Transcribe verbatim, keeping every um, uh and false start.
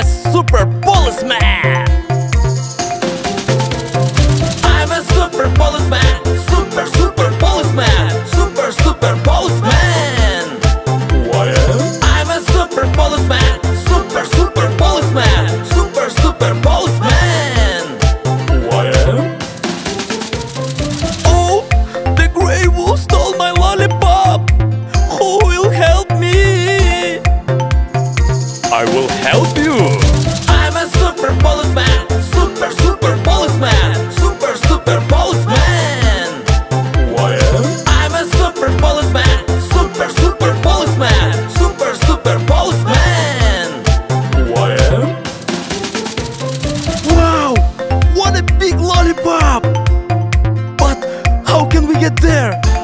a super policeman. I'm a super policeman. Super, super policeman. Super, super policeman. Who I am? I'm a super policeman. Super, super policeman. Super, super policeman. Who I am? Oh, the gray wolf stole my lollipop. Who will help me? I will help you. I'm a super policeman. Super, super policeman. Super, super policeman. Who I am? I'm a super policeman. Super, super policeman. Super, super policeman. Who I am? Wow! What a big lollipop! But how can we get there?